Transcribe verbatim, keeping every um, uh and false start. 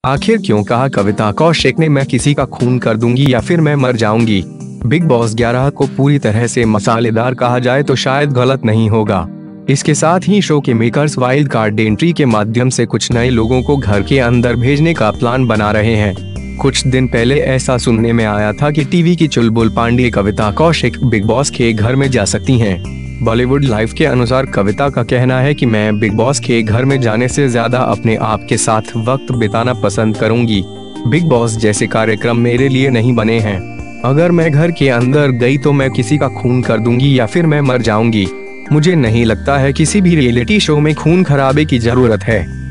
आखिर क्यों कहा कविता कौशिक ने मैं किसी का खून कर दूंगी या फिर मैं मर जाऊंगी। बिग बॉस ग्यारह को पूरी तरह से मसालेदार कहा जाए तो शायद गलत नहीं होगा। इसके साथ ही शो के मेकर्स वाइल्ड कार्ड एंट्री के माध्यम से कुछ नए लोगों को घर के अंदर भेजने का प्लान बना रहे हैं। कुछ दिन पहले ऐसा सुनने में आया था कि टीवी की चुलबुल पांडे कविता कौशिक बिग बॉस के घर में जा सकती हैं। बॉलीवुड लाइव के अनुसार कविता का कहना है कि मैं बिग बॉस के घर में जाने से ज्यादा अपने आप के साथ वक्त बिताना पसंद करूंगी। बिग बॉस जैसे कार्यक्रम मेरे लिए नहीं बने हैं। अगर मैं घर के अंदर गई तो मैं किसी का खून कर दूंगी या फिर मैं मर जाऊंगी। मुझे नहीं लगता है किसी भी रियलिटी शो में खून खराबे की जरूरत है।